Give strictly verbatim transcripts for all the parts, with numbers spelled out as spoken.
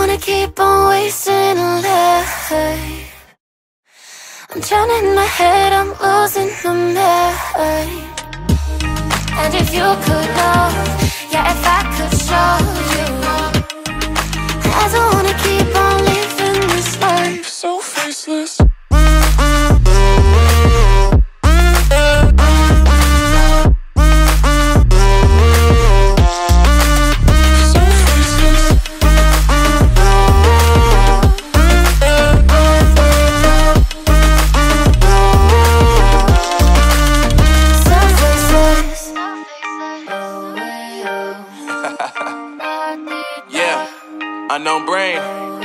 wanna keep on wasting life. I'm drowning in my head, I'm losing my mind. And if you could know, yeah, if I could show you, I don't wanna keep on living this life so faceless. Unknown Brain,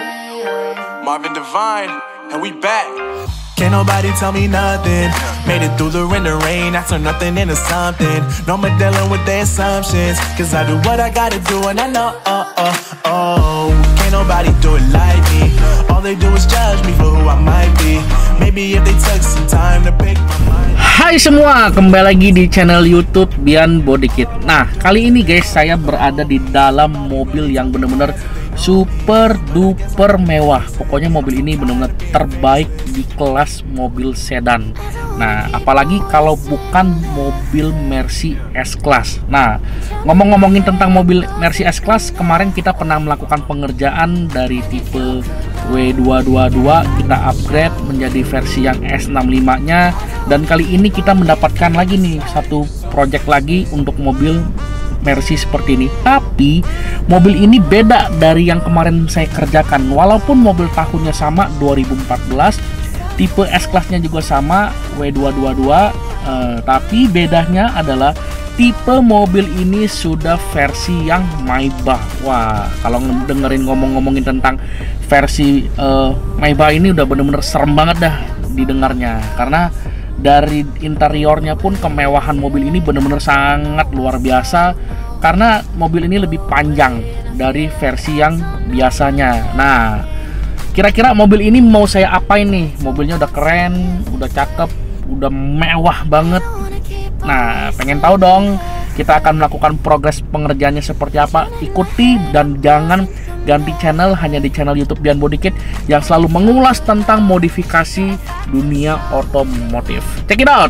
Marvin Divine, and we back. Can't nobody tell me nothing. Made it through the rain, the rain, I turn nothing into something. No more dealing with their assumptions, cause I do what I gotta do and I know, oh, oh, oh. Can't nobody do it like me. All they do is judge me for who I might be. Maybe if they took some time to pick my mind. Hai semua, kembali lagi di channel YouTube Bian Bodykit. Nah, kali ini guys, saya berada di dalam mobil yang bener-bener super duper mewah. Pokoknya mobil ini benar-benar terbaik di kelas mobil sedan. Nah, apalagi kalau bukan mobil Mercy S-Class. Nah, ngomong-ngomongin tentang mobil Mercy S-Class, kemarin kita pernah melakukan pengerjaan dari tipe W dua dua dua, kita upgrade menjadi versi yang S enam lima nya, dan kali ini kita mendapatkan lagi nih satu project lagi untuk mobil Mercy seperti ini. Tapi mobil ini beda dari yang kemarin saya kerjakan. Walaupun mobil tahunnya sama, dua ribu empat belas, tipe S-Class-nya juga sama, W dua dua dua, eh, tapi bedanya adalah tipe mobil ini sudah versi yang Maybach. Wah, kalau dengerin ngomong-ngomongin tentang versi eh, Maybach ini udah bener-bener serem banget dah didengarnya, karena dari interiornya pun kemewahan mobil ini benar-benar sangat luar biasa, karena mobil ini lebih panjang dari versi yang biasanya. Nah, kira-kira mobil ini mau saya apain nih? Mobilnya udah keren, udah cakep, udah mewah banget. Nah, pengen tahu dong, kita akan melakukan progres pengerjaannya seperti apa. Ikuti dan jangan ganti channel, hanya di channel YouTube Bian Bodykit yang selalu mengulas tentang modifikasi dunia otomotif. Check it out.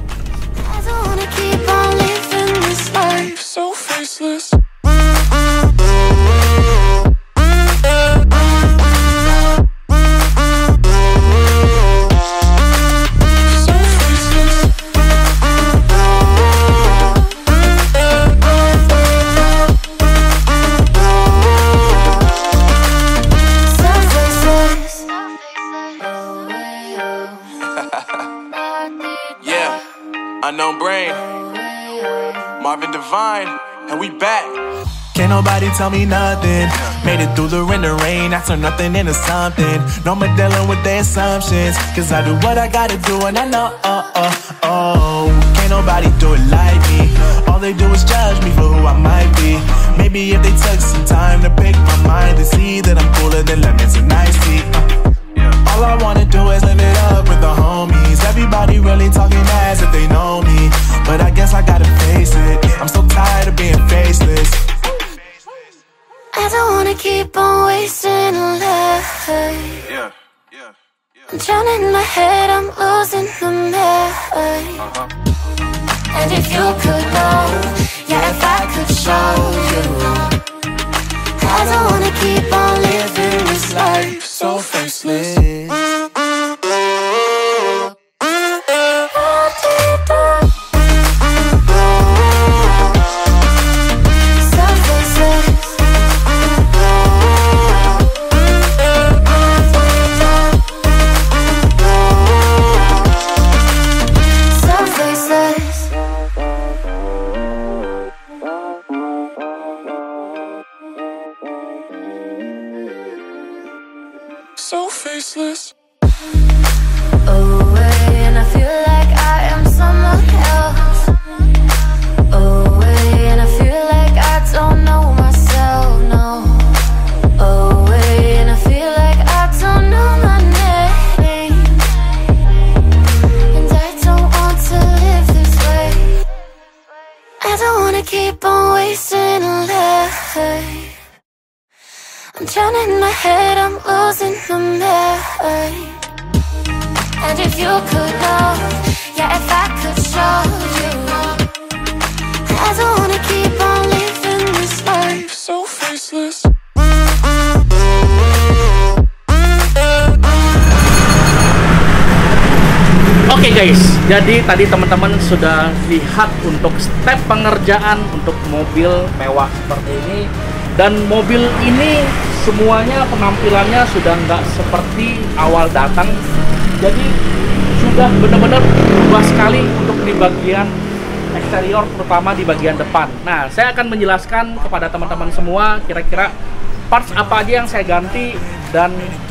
Unknown Brain, Marvin Divine, and we back. Can't nobody tell me nothing. Made it through the rain, the rain, I turn nothing into something. No more dealing with their assumptions, cause I do what I gotta do and I know, oh, oh, oh. Can't nobody do it like me. All they do is judge me for who I might be. Maybe if they took some time to pick my mind, they see that I'm cooler than lemons and iced tea. uh. All I wanna do is live it up with the homies. Everybody really talking as if they know me, but I guess I gotta face it, I'm so tired of being faceless. I don't wanna keep on wasting life. Yeah, yeah, yeah. I'm drowning in my head, I'm losing my mind. Uh-huh. And if you could know, yeah, if I could show you, I don't wanna keep on living this life so faceless. So faceless. Away, and I feel like I am someone else. Away, and I feel like I don't know myself, no. Away, and I feel like I don't know my name. And I don't want to live this way. I don't wanna keep on wasting life. I'm trying to in my head, I'm losing the mind. And if you could know, yeah, if I could show you, I don't wanna keep on living this life so faceless. Oke okay guys, jadi tadi teman-teman sudah lihat untuk step pengerjaan untuk mobil mewah seperti ini. Dan mobil ini semuanya penampilannya sudah nggak seperti awal datang. Jadi sudah benar-benar berubah sekali untuk di bagian eksterior, terutama di bagian depan. Nah, saya akan menjelaskan kepada teman-teman semua kira-kira parts apa aja yang saya ganti dan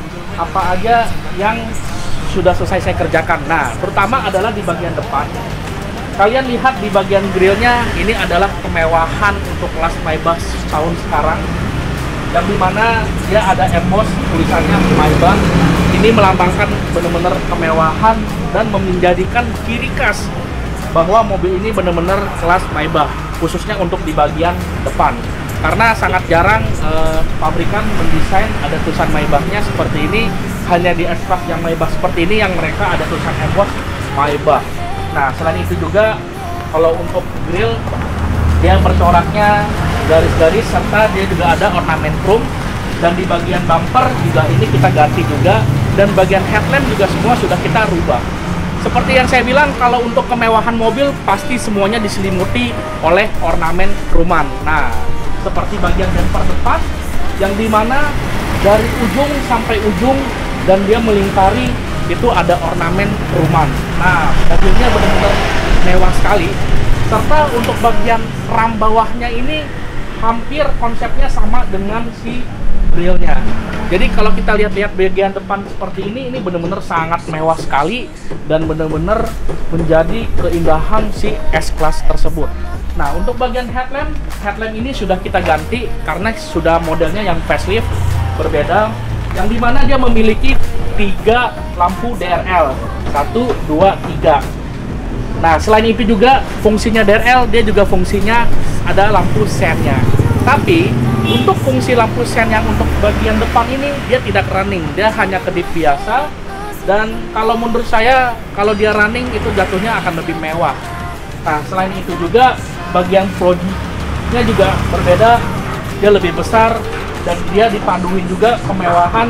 apa aja yang sudah selesai saya kerjakan. Nah, terutama adalah di bagian depan. Kalian lihat di bagian grillnya, ini adalah kemewahan untuk kelas Maybach tahun sekarang, yang dimana dia ada emboss tulisannya Maybach. Ini melambangkan benar-benar kemewahan dan menjadikan ciri khas bahwa mobil ini benar-benar kelas Maybach, khususnya untuk di bagian depan. Karena sangat jarang eh, pabrikan mendesain ada tulisan Maybach-nya seperti ini. Hanya di S-Class yang Maybach seperti ini yang mereka ada tulisan emboss Maybach. Nah, selain itu juga kalau untuk grill dia bercoraknya garis-garis serta dia juga ada ornamen chrome. Dan di bagian bumper juga ini kita ganti juga, dan bagian headlamp juga semua sudah kita rubah. Seperti yang saya bilang, kalau untuk kemewahan mobil pasti semuanya diselimuti oleh ornamen chroman. Nah, seperti bagian bumper depan yang dimana dari ujung sampai ujung dan dia melingkari itu ada ornamen chroman. Nah, mobilnya benar-benar mewah sekali. Serta untuk bagian ram bawahnya ini hampir konsepnya sama dengan si grillnya. Jadi kalau kita lihat-lihat bagian depan seperti ini, ini benar-benar sangat mewah sekali dan benar-benar menjadi keindahan si S-Class tersebut. Nah, untuk bagian headlamp, headlamp ini sudah kita ganti karena sudah modelnya yang facelift berbeda, yang dimana dia memiliki tiga lampu D R L, satu, dua, tiga. Nah, selain itu juga fungsinya D R L, dia juga fungsinya ada lampu sennya. Tapi untuk fungsi lampu sen yang untuk bagian depan ini dia tidak running, dia hanya kedip biasa. Dan kalau menurut saya kalau dia running itu jatuhnya akan lebih mewah. Nah, selain itu juga bagian proji-nya juga berbeda, dia lebih besar dan dia dipaduin juga kemewahan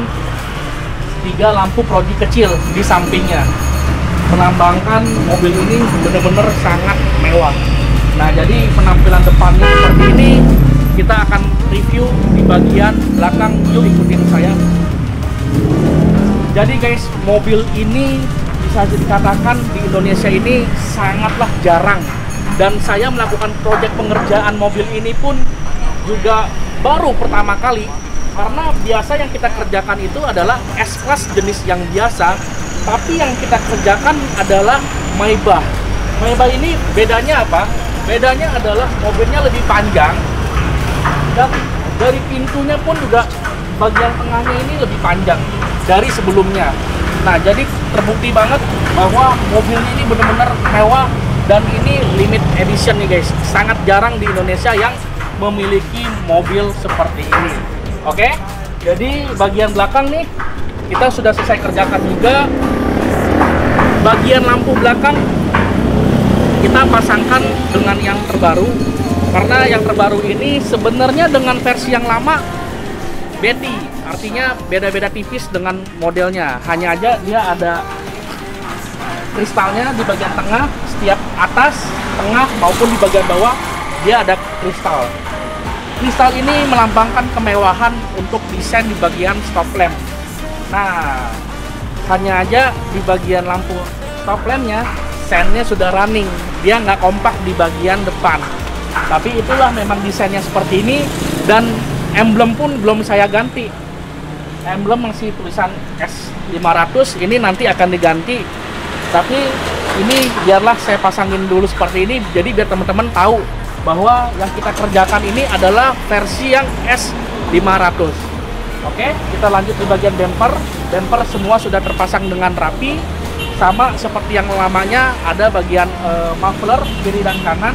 tiga lampu proji kecil di sampingnya, melambangkan mobil ini benar-benar sangat mewah. Nah, jadi penampilan depannya seperti ini. Kita akan review di bagian belakang. Yuk ikutin saya. Jadi guys, mobil ini bisa dikatakan di Indonesia ini sangatlah jarang. Dan saya melakukan proyek pengerjaan mobil ini pun juga baru pertama kali. Karena biasa yang kita kerjakan itu adalah S-Class jenis yang biasa, tapi yang kita kerjakan adalah Maybach. Maybach ini bedanya apa? Bedanya adalah mobilnya lebih panjang, dan dari pintunya pun juga bagian tengahnya ini lebih panjang dari sebelumnya. Nah, jadi terbukti banget bahwa mobil ini benar-benar mewah dan ini limit edition nih guys. Sangat jarang di Indonesia yang memiliki mobil seperti ini. Oke, jadi bagian belakang nih kita sudah selesai kerjakan juga. Bagian lampu belakang kita pasangkan dengan yang terbaru, karena yang terbaru ini sebenarnya dengan versi yang lama Betty, artinya beda-beda tipis dengan modelnya. Hanya aja dia ada kristalnya di bagian tengah, setiap atas, tengah maupun di bagian bawah dia ada kristal. Kristal ini melambangkan kemewahan untuk desain di bagian stop lamp. Nah, hanya aja di bagian lampu stop lampnya sennya sudah running, dia nggak kompak di bagian depan. Tapi itulah memang desainnya seperti ini, dan emblem pun belum saya ganti. Emblem masih tulisan S lima ratus, ini nanti akan diganti. Tapi ini biarlah saya pasangin dulu seperti ini, jadi biar teman-teman tahu bahwa yang kita kerjakan ini adalah versi yang S lima ratus. Oke, kita lanjut di bagian bumper. Bumper semua sudah terpasang dengan rapi, sama seperti yang lamanya, ada bagian uh, muffler kiri dan kanan.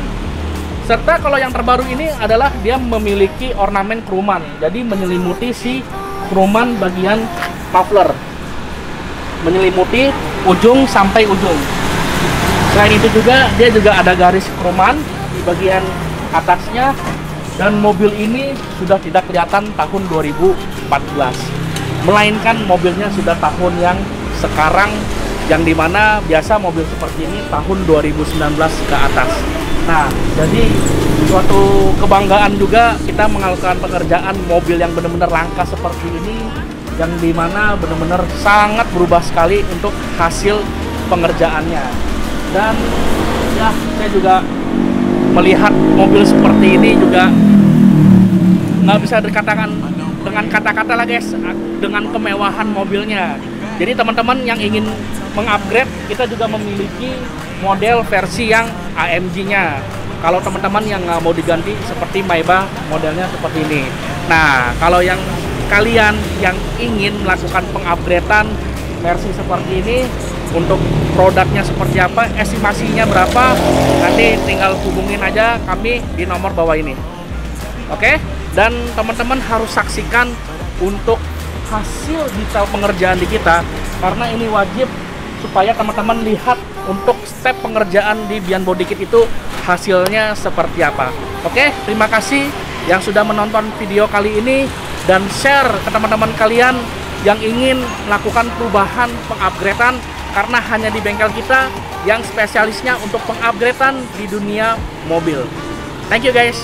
Serta kalau yang terbaru ini adalah dia memiliki ornamen chroman, jadi menyelimuti si kroman bagian muffler, menyelimuti ujung sampai ujung. Selain itu juga dia juga ada garis kroman di bagian atasnya, dan mobil ini sudah tidak kelihatan tahun dua ribu empat belas, melainkan mobilnya sudah tahun yang sekarang, yang dimana biasa mobil seperti ini tahun dua ribu sembilan belas ke atas. Nah, jadi suatu kebanggaan juga kita melakukan pekerjaan mobil yang benar-benar langka seperti ini, yang dimana benar-benar sangat berubah sekali untuk hasil pengerjaannya. Dan ya, saya juga melihat mobil seperti ini juga nggak bisa dikatakan dengan kata-kata lah guys, dengan kemewahan mobilnya. Jadi teman-teman yang ingin mengupgrade, kita juga memiliki model versi yang A M G-nya. Kalau teman-teman yang nggak mau diganti seperti Maybach modelnya seperti ini. Nah, kalau yang kalian yang ingin melakukan pengupgradean versi seperti ini, untuk produknya seperti apa, estimasinya berapa, nanti tinggal hubungin aja kami di nomor bawah ini. Oke? Dan teman-teman harus saksikan untuk hasil detail pengerjaan di kita, karena ini wajib supaya teman-teman lihat untuk step pengerjaan di Bian Bodykit itu hasilnya seperti apa. Oke, terima kasih yang sudah menonton video kali ini, dan share ke teman-teman kalian yang ingin melakukan perubahan pengupgradean, karena hanya di bengkel kita yang spesialisnya untuk pengupgradean di dunia mobil. Thank you guys.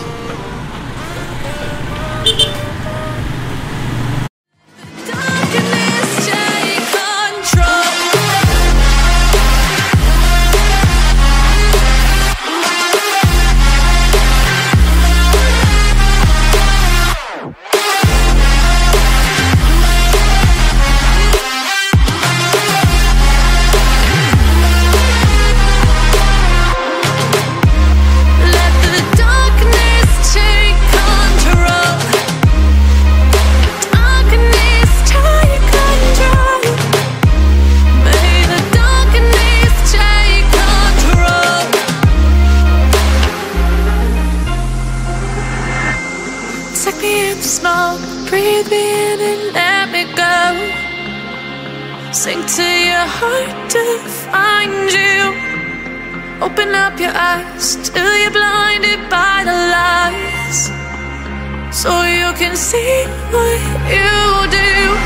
Breathe me in and let me go. Sink to your heart to find you. Open up your eyes till you're blinded by the lies, so you can see what you do.